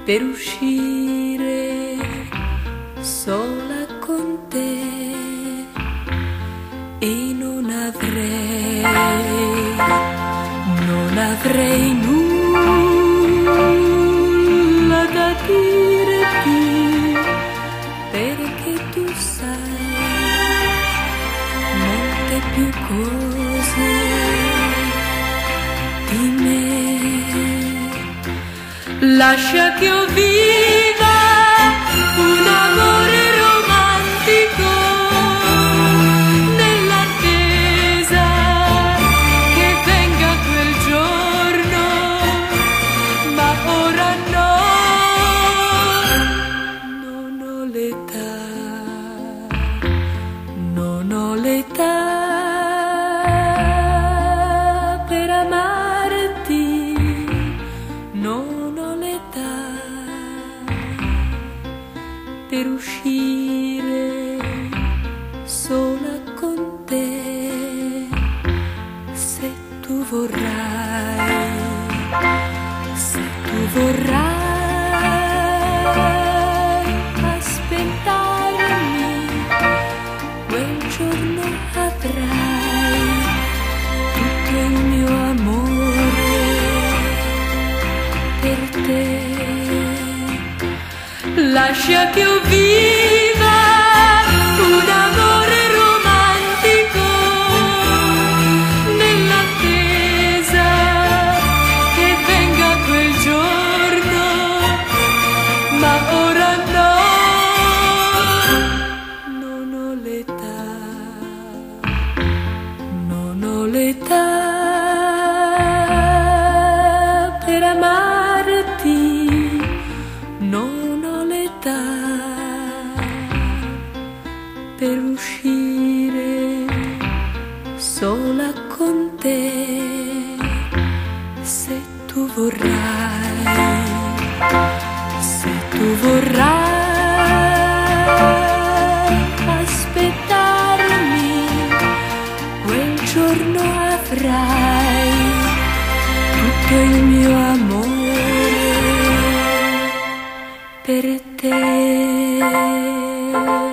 per uscire sola con te, e non avrei nulla da dirti, perché tu sai molte più cose di me. Lascia che io viva un amore romantico, nell'attesa che venga quel giorno, ma ora no, non ho l'età, non ho l'età per amarti, non ho l'età per uscire sola con te. Se tu vorrai, se tu vorrai aspettarmi, quel giorno avrai tutto il mio amore per te. Lascia che io viva un amore romantico, nell'attesa che venga quel giorno, ma ora no, non ho l'età, non ho l'età per amarti, non ho l'età per uscire sola con te. Se tu vorrai, se tu vorrai aspettarmi, quel giorno avrai tutto il mio amore per te.